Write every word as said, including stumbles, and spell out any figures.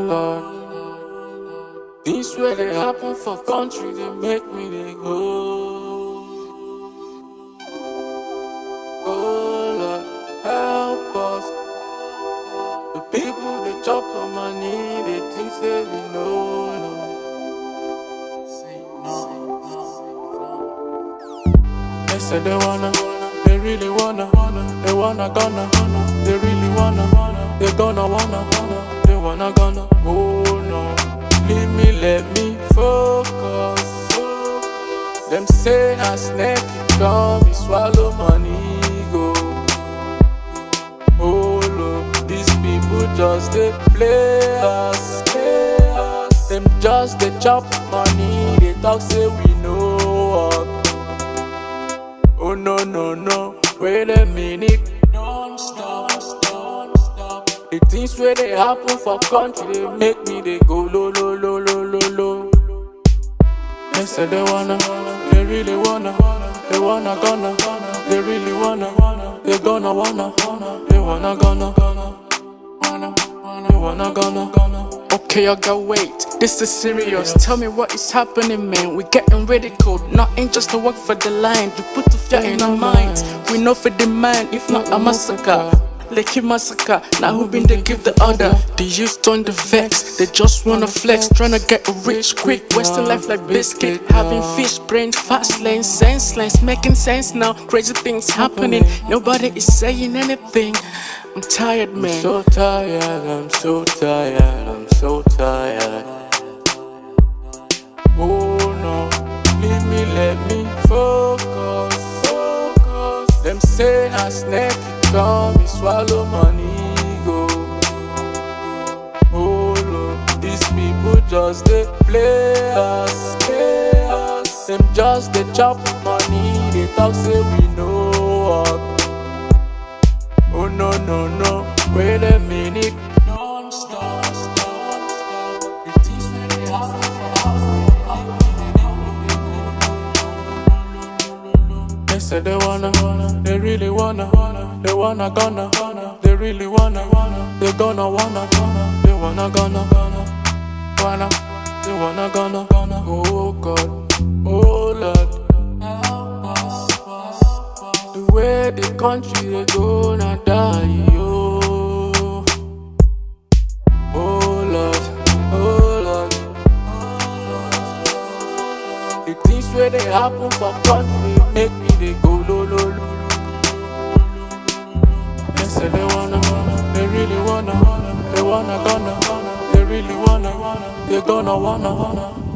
Lord. Things where they happen for country, they make me they go. Oh Lord, help us. The people they chop on money, they think they we know. No. Say no. They say they wanna, they really wanna, they wanna gonna, they really wanna, they gonna wanna, they wanna gonna. Oh no, leave me, let me focus. Them say a snake come, we swallow money go. Oh Lord, these people just they play us, play us. Them just they chop money, they talk say we know what. Oh no no no, wait a minute, don't stop, stop, stop. The things where they happen for country, they make me they go low low low low low low. They say they wanna, they really wanna, they wanna gonna, they really wanna, they gonna wanna, they wanna gonna, wanna, they wanna gonna, gonna. Okay, I got wait, this is serious. Tell me what is happening, man. We getting ridiculed. Nothing just to work for the line. To put the fear in our minds. We know for the man, if not a massacre. Lucky massacre, now who been they give the order? The youth turn the vex, they just wanna flex. Tryna get rich quick, wasting life like biscuit. Having fish brains, fast lanes, sense lanes. Making sense now, crazy things happening. Nobody is saying anything. I'm tired, man. I'm so tired, I'm so tired, I'm so tired. Oh no, leave me, let me focus, focus. Them say a snake come, we swallow money go. Oh Lord, these people just they play us, play us. Them just they chop money, they talk say we know what. Oh no no no, wait a minute, don't stop, stop, stop. The things where they happen for us. They say they wanna, they really wanna, they wanna gonna, they really wanna, they gonna wanna, they wanna gonna, wanna, they wanna gonna, gonna. Oh God, oh Lord. The way the country they gonna die, yo. Oh Lord, oh Lord. The things where they happen for country make me they go low low low. They say they wanna, they really wanna, they wanna gonna, they really wanna, they gonna wanna.